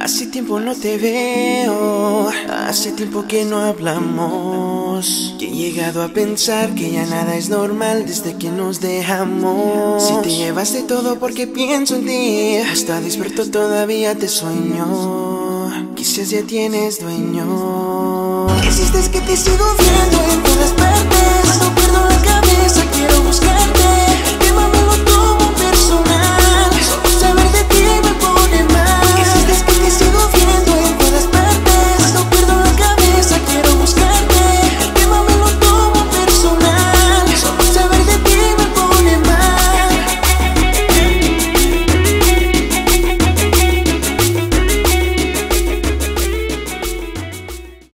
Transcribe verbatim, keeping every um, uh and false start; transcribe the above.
Hace tiempo no te veo, hace tiempo que no hablamos, que he llegado a pensar que ya nada es normal desde que nos dejamos. Si te llevas de todo porque pienso en ti, hasta despierto todavía te sueño, quizás ya tienes dueño. Existes que te sigo viendo en todas partes, cuando pierdo la cabeza quiero